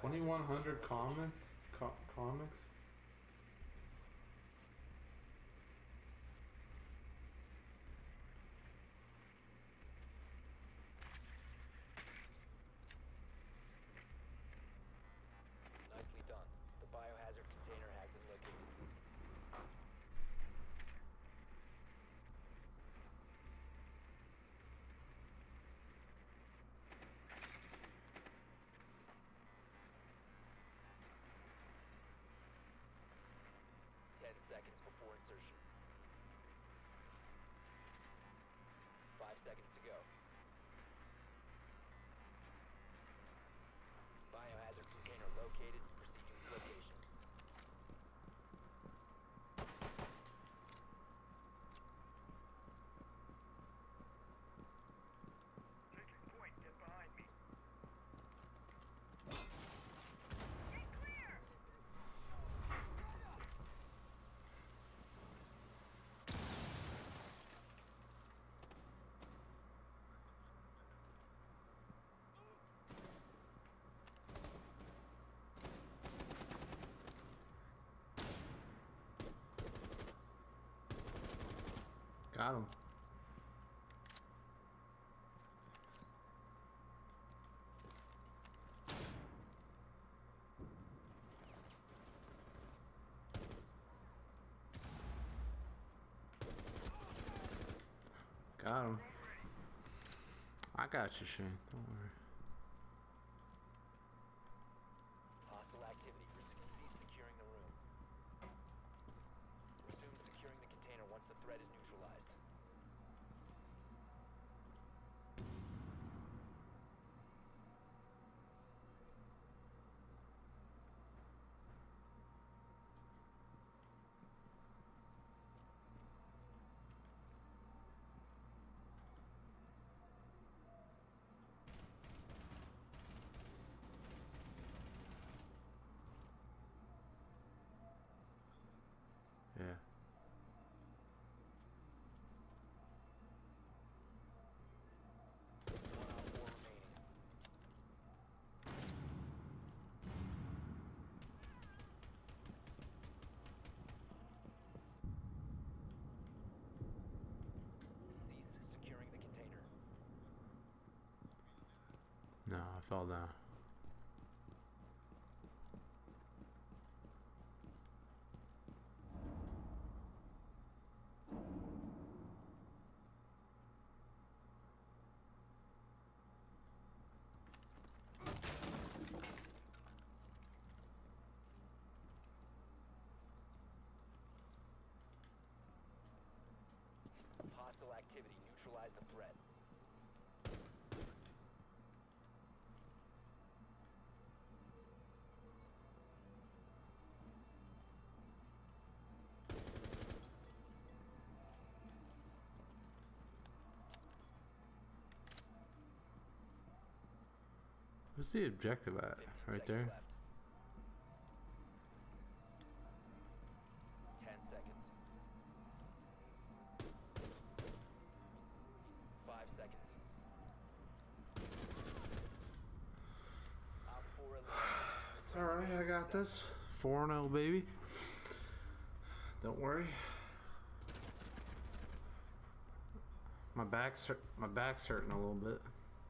2100 comments? Comics? Nicely done. The biohazard container has been located. Seconds before insertion. 5 seconds to go. Biohazard container located. Proceed to its location. Taking point, get behind me. Got him. Got him. I got you, Shane. Don't worry. Hostile activity. Cease securing the room. Resume securing the container once the threat is neutralized. Yeah. Cease securing the container. No, I fell down. Hostile activity. Neutralize the threat. What's the objective at? 15 Right seconds there? left. 10 seconds. 5 seconds. Op 4 eliminated. It's alright, I got this. 4-0, baby. Don't worry. My back's hurting a little bit.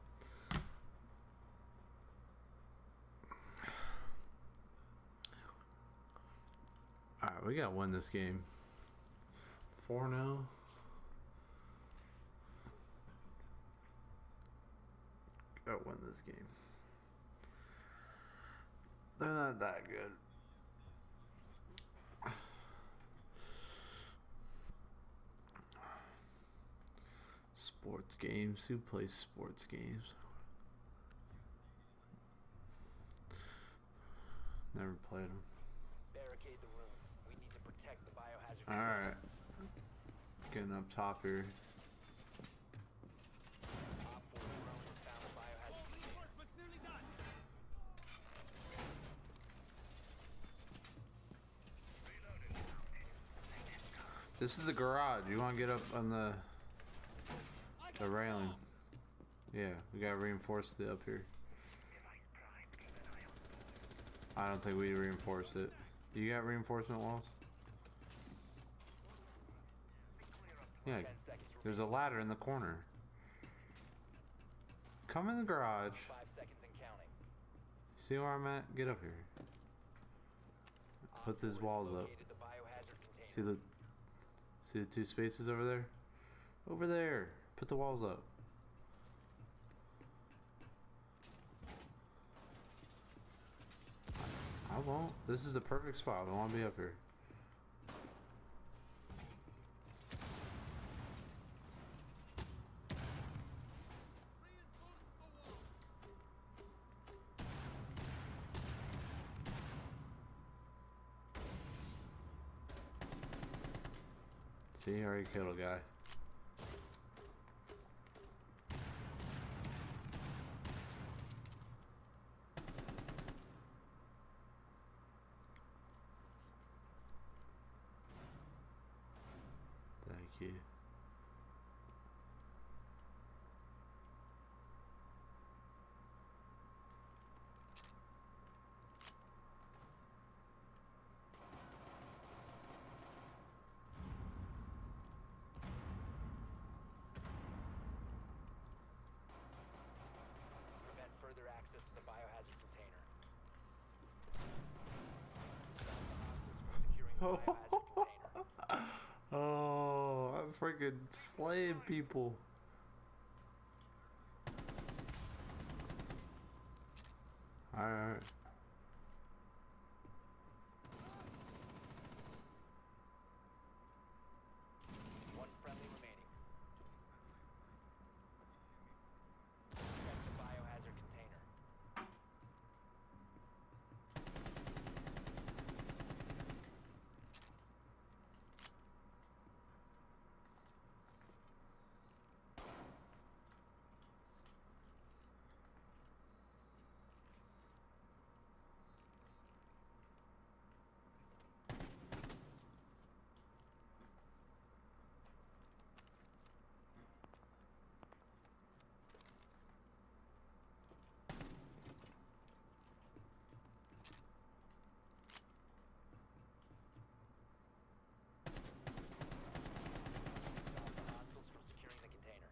Alright, we gotta win this game. 4-0. Gotta win this game. They're not that good. Sports games. Who plays sports games? Never played them. Barricade the room. We need to protect the biohazard. Alright. Getting up top here. Op 4 drone has found the biohazard container. Reinforcements nearly done. This is the garage. You want to get up on the railing? Yeah, we gotta reinforce the up here. I don't think we reinforced it. You got reinforcement walls? Yeah, 10 seconds there's a ladder in the corner. Come in the garage. 5 seconds and counting. See where I'm at? Get up here. Put these walls up. Located the biohazard container. See the two spaces over there? Over there. Put the walls up. I won't. This is the perfect spot. I want to be up here. See, I already killed a guy. Thank you. Prevent further access to the biohazard container. Securing the biohazard container. Oh, I'm freaking slaying people. Alright. One friendly remaining. Protect the biohazard container. Stop the hostiles from securing the container.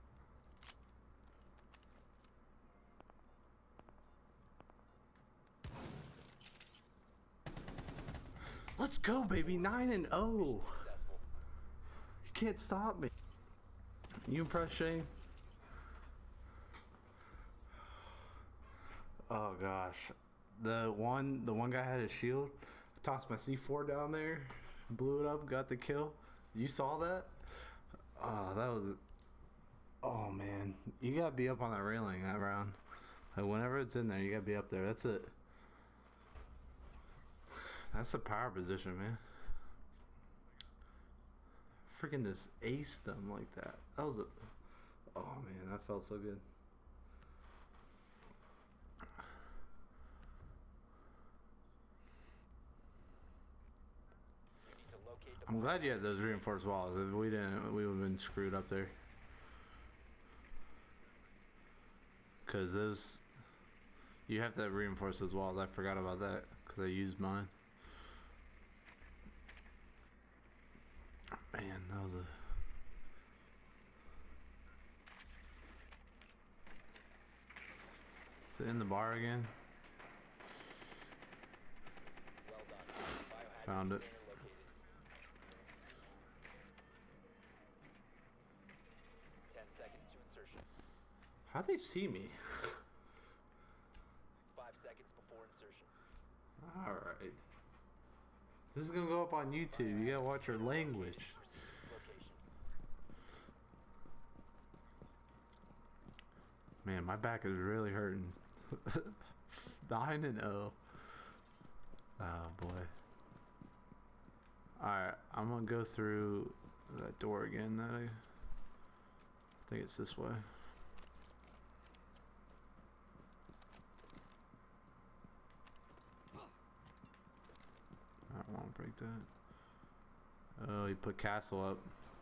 Let's go, baby. 9-0. You Successful. can't stop me. You impressed, Shane? Oh gosh. The one guy had a shield. I tossed my C4 down there, blew it up, got the kill. You saw that? Oh, that was. Oh man, you gotta be up on that railing that round. Like whenever it's in there, you gotta be up there. That's it. That's a power position, man. Freaking just aced them like that. That was a. Oh man, that felt so good. You need to locate the I'm glad you had those reinforced walls. If we didn't, we would have been screwed up there. Cause those, you have to reinforce those walls. I forgot about that because I used mine. Man, that was a. Is it in the bar again? Well done. Biohazard Found it. container located. 10 seconds to insertion. How'd they see me? 5 seconds before insertion. Alright. This is gonna go up on YouTube. You gotta watch your language. Location. Man, my back is really hurting. 9-0. Oh boy. Alright, I'm gonna go through that door again. That I think it's this way. I don't want to break that. Oh, he put castle up.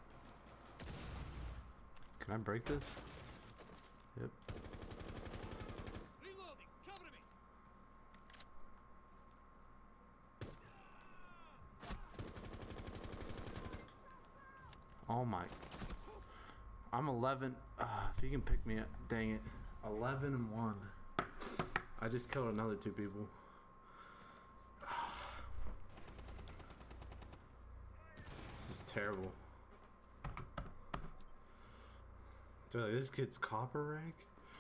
Can I break this? Yep. Reloading. Cover me. Oh my. I'm 11. If you can pick me up, dang it. 11 and 1. I just killed another 2 people. This is terrible. Dude, this kid's copper rank?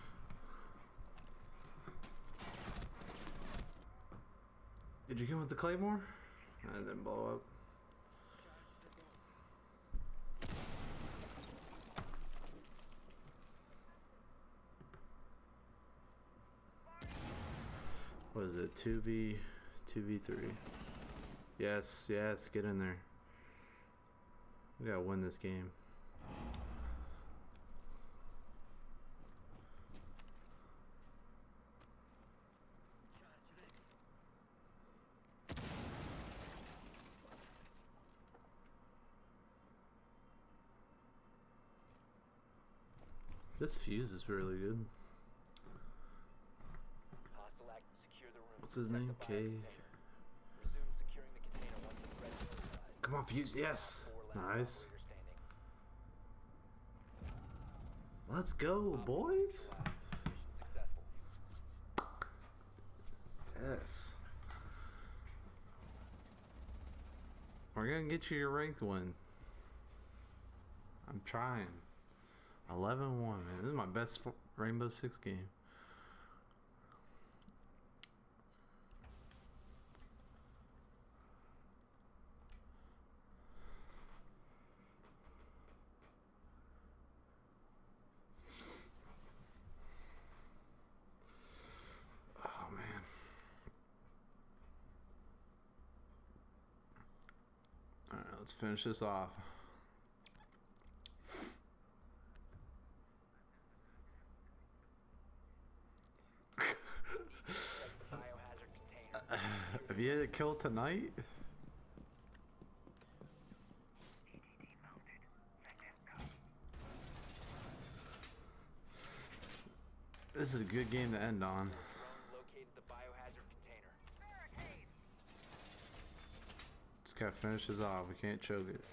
Did you come with the claymore? I didn't blow up. What is it? 2v3. Yes, yes, get in there. We gotta win this game. This fuse is really good. Hostile act to secure the room. What's his name? K. Resume securing the container once the threat is neutralized. Come on, fuse. Yes. Nice. Operator standing. Let's go, boys. Mission successful. Yes. We're gonna get you your ranked win. I'm trying. 11-1, man. This is my best Rainbow Six game. Oh, man. Alright, let's finish this off. Biohazard container. Have you had a kill tonight? This is a good game to end on. Drone located the biohazard container. Just gotta finish this off. We can't choke it.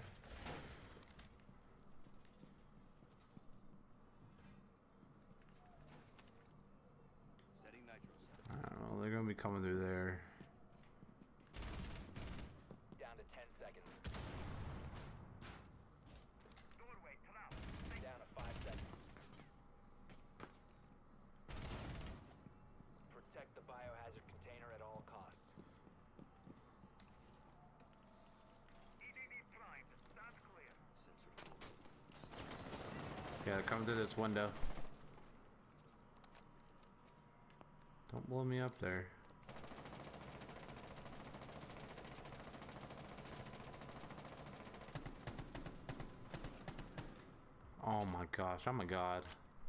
Setting nitro set. I don't know. They're gonna be coming through there. Down to 10 seconds. Doorway, come out. Down to 5 seconds. Protect the biohazard container at all costs. EDD primed. Stand clear. Sensor full. Yeah, they're coming through this window. Don't blow me up there. Oh my gosh, oh my god.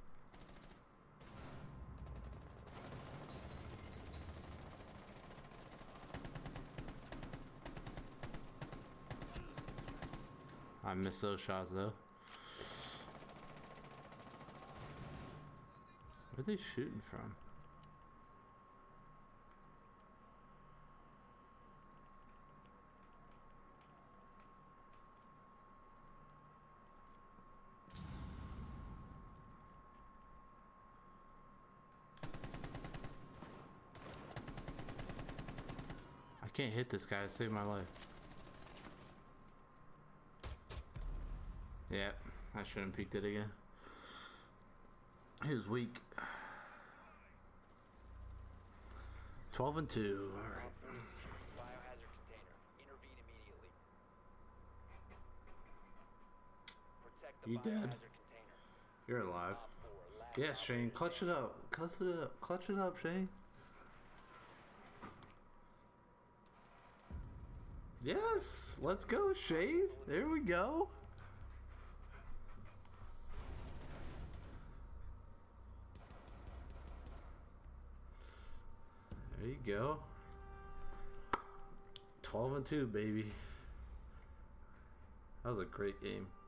I missed those shots though. Where are they shooting from? I can't hit this guy to save my life. Yeah, I shouldn't peeked it again. He was weak. 12 and 2. Alright. Biohazard container. Intervene immediately. Protect the You dead? biohazard container. You're alive. Op 4, last Yes, Shane. operator Clutch it up. Clutch it up. Clutch it up, Shane. Yes. Let's go, Shane. There we go. There you go. 12 and 2, baby. That was a great game.